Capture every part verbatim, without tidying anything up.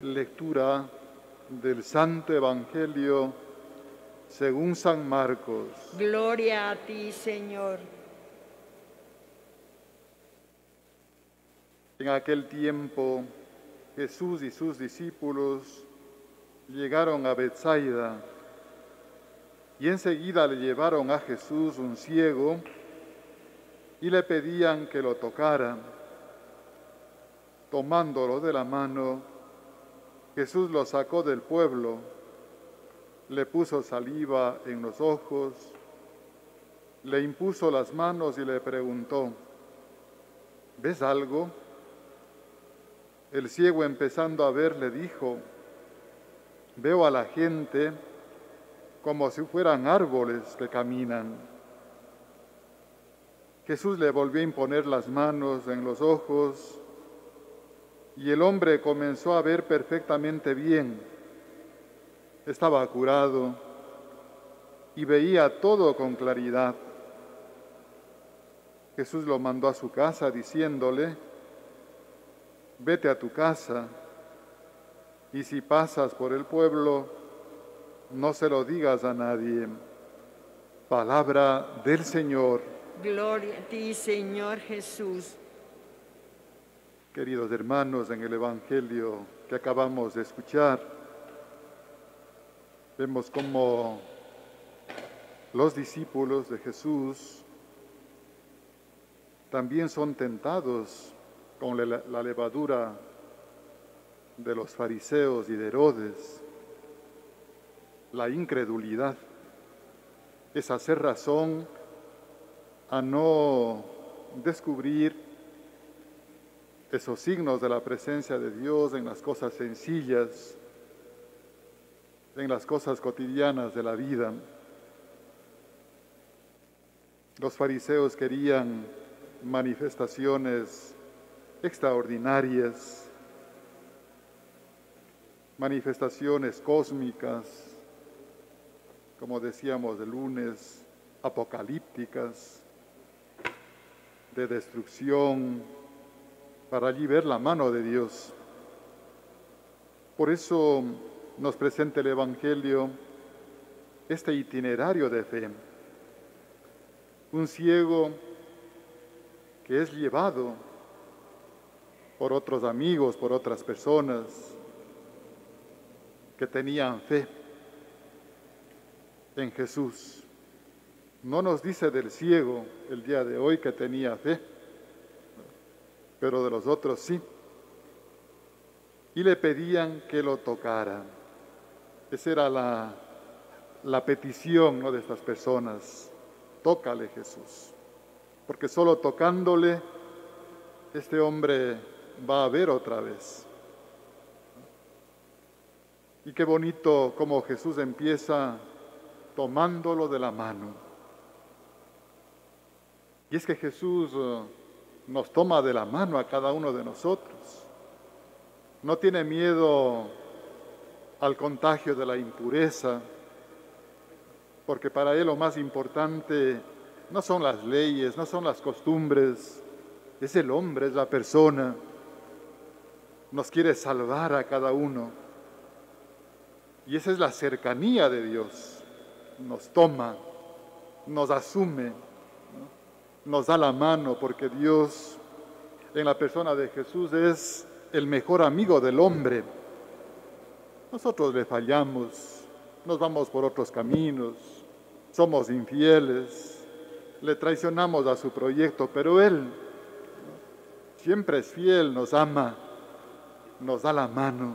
Lectura del Santo Evangelio según San Marcos. Gloria a ti, Señor. En aquel tiempo, Jesús y sus discípulos llegaron a Betsaida y enseguida le llevaron a Jesús un ciego y le pedían que lo tocara. Tomándolo de la mano, Jesús lo sacó del pueblo, le puso saliva en los ojos, le impuso las manos y le preguntó: ¿ves algo? El ciego, empezando a ver, le dijo: veo a la gente como si fueran árboles que caminan. Jesús le volvió a imponer las manos en los ojos y el hombre comenzó a ver perfectamente bien. Estaba curado y veía todo con claridad. Jesús lo mandó a su casa diciéndole: vete a tu casa y si pasas por el pueblo, no se lo digas a nadie. Palabra del Señor. Gloria a ti, Señor Jesús. Queridos hermanos, en el Evangelio que acabamos de escuchar, vemos cómo los discípulos de Jesús también son tentados con la, la levadura de los fariseos y de Herodes. La incredulidad es hacer razón a no descubrir esos signos de la presencia de Dios en las cosas sencillas, en las cosas cotidianas de la vida. Los fariseos querían manifestaciones extraordinarias, manifestaciones cósmicas, como decíamos el lunes, apocalípticas, de destrucción, para allí ver la mano de Dios. Por eso nos presenta el Evangelio este itinerario de fe. Un ciego que es llevado por otros amigos, por otras personas que tenían fe en Jesús. No nos dice del ciego el día de hoy que tenía fe, pero de los otros sí. Y le pedían que lo tocara. Esa era la, la petición, ¿no?, de estas personas. Tócale, Jesús. Porque solo tocándole, este hombre va a ver otra vez. Y qué bonito cómo Jesús empieza tomándolo de la mano. Y es que Jesús uh, nos toma de la mano a cada uno de nosotros. No tiene miedo al contagio de la impureza, porque para Él lo más importante no son las leyes, no son las costumbres, es el hombre, es la persona. Nos quiere salvar a cada uno. Y esa es la cercanía de Dios. Nos toma, nos asume, ¿no?, nos da la mano, porque Dios, en la persona de Jesús, es el mejor amigo del hombre. Nosotros le fallamos, nos vamos por otros caminos, somos infieles, le traicionamos a su proyecto, pero Él siempre es fiel, nos ama, nos da la mano.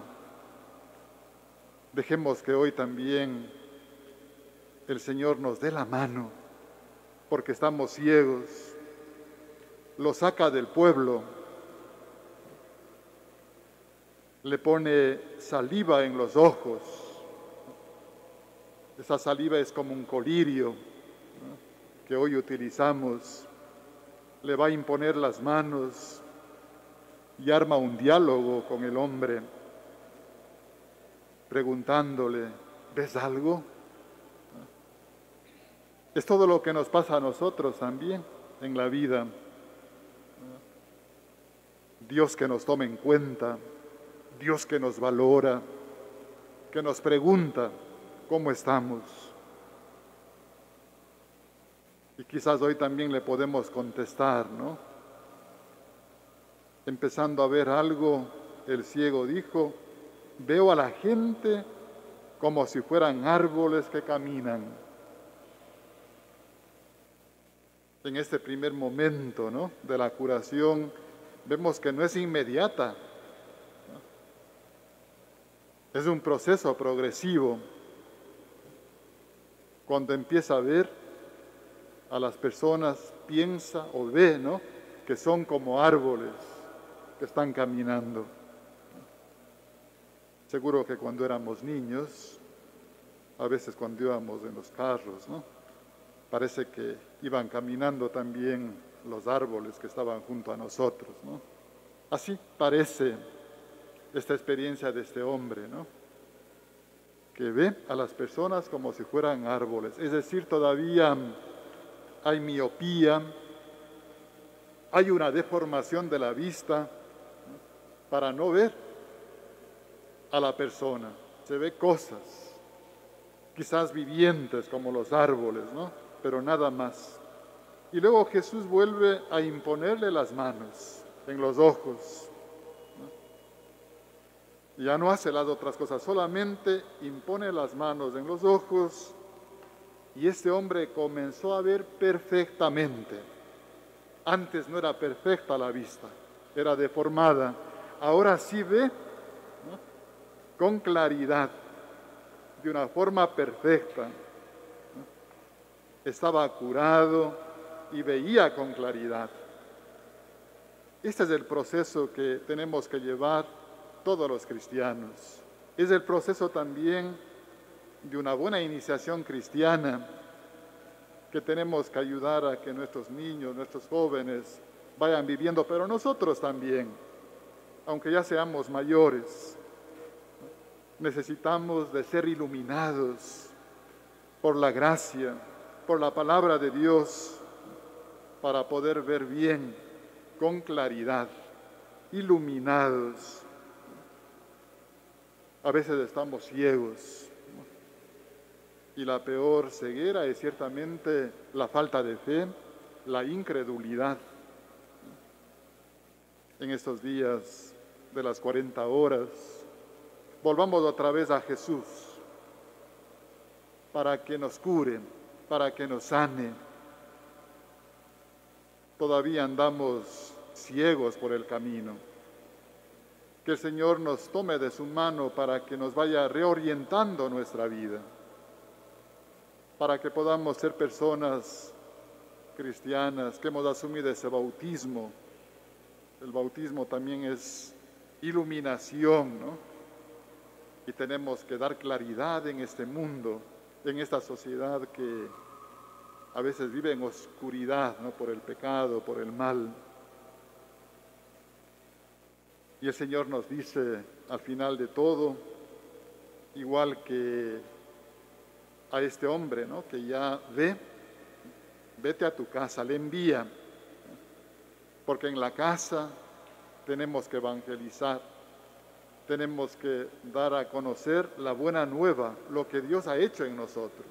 Dejemos que hoy también el Señor nos dé la mano, porque estamos ciegos. Lo saca del pueblo, le pone saliva en los ojos. Esa saliva es como un colirio, ¿no?, que hoy utilizamos. Le va a imponer las manos y arma un diálogo con el hombre, preguntándole: ¿ves algo? Es todo lo que nos pasa a nosotros también en la vida. Dios que nos tome en cuenta, Dios que nos valora, que nos pregunta cómo estamos. Y quizás hoy también le podemos contestar, ¿no? Empezando a ver algo, el ciego dijo, veo a la gente como si fueran árboles que caminan. En este primer momento, ¿no?, de la curación, vemos que no es inmediata, ¿no? Es un proceso progresivo. Cuando empieza a ver a las personas, piensa o ve, ¿no?, que son como árboles que están caminando. Seguro que cuando éramos niños, a veces cuando íbamos en los carros, ¿no?, parece que iban caminando también los árboles que estaban junto a nosotros, ¿no? Así parece esta experiencia de este hombre, ¿no?, que ve a las personas como si fueran árboles. Es decir, todavía hay miopía, hay una deformación de la vista, ¿no?, para no ver a la persona. Se ve cosas, quizás vivientes como los árboles, ¿no?, pero nada más. Y luego Jesús vuelve a imponerle las manos en los ojos, ¿no? Y ya no hace las otras cosas, solamente impone las manos en los ojos y este hombre comenzó a ver perfectamente. Antes no era perfecta la vista, era deformada. Ahora sí ve, ¿no?, con claridad, de una forma perfecta. Estaba curado y veía con claridad. Este es el proceso que tenemos que llevar todos los cristianos. Es el proceso también de una buena iniciación cristiana que tenemos que ayudar a que nuestros niños, nuestros jóvenes vayan viviendo, pero nosotros también, aunque ya seamos mayores, necesitamos de ser iluminados por la gracia, por la palabra de Dios, para poder ver bien, con claridad, iluminados. A veces estamos ciegos, ¿no?, y la peor ceguera es ciertamente la falta de fe, la incredulidad. En estos días de las cuarenta horas, volvamos otra vez a Jesús para que nos cure, para que nos sane. Todavía andamos ciegos por el camino. Que el Señor nos tome de su mano para que nos vaya reorientando nuestra vida, para que podamos ser personas cristianas que hemos asumido ese bautismo. El bautismo también es iluminación, ¿no? Y tenemos que dar claridad en este mundo, en esta sociedad que a veces vive en oscuridad, ¿no?, por el pecado, por el mal. Y el Señor nos dice al final de todo, igual que a este hombre, ¿no?, que ya ve, vete a tu casa, le envía, porque en la casa tenemos que evangelizar, tenemos que dar a conocer la buena nueva, lo que Dios ha hecho en nosotros.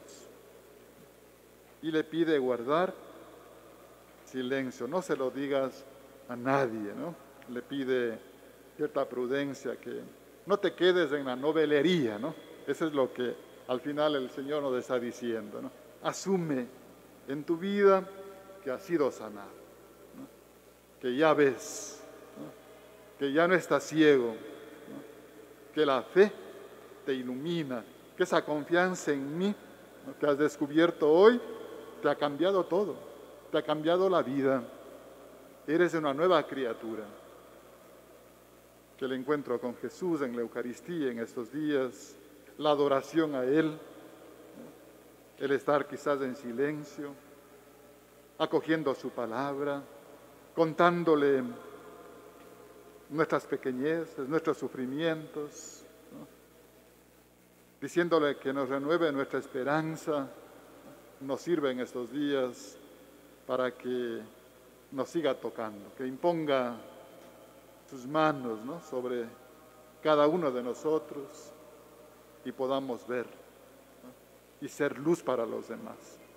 Y le pide guardar silencio, no se lo digas a nadie, ¿no? Le pide cierta prudencia, que no te quedes en la novelería, ¿no? Eso es lo que al final el Señor nos está diciendo, ¿no? Asume en tu vida que has sido sanado, ¿no?, que ya ves, ¿no?, que ya no estás ciego, ¿no?, que la fe te ilumina, que esa confianza en mí, ¿no?, que has descubierto hoy, te ha cambiado todo, te ha cambiado la vida, eres una nueva criatura. Que el encuentro con Jesús en la Eucaristía en estos días, la adoración a Él, el estar quizás en silencio, acogiendo su palabra, contándole nuestras pequeñeces, nuestros sufrimientos, ¿no?, diciéndole que nos renueve nuestra esperanza, nos sirve en estos días para que nos siga tocando, que imponga sus manos, ¿no?, sobre cada uno de nosotros y podamos ver, ¿no?, y ser luz para los demás.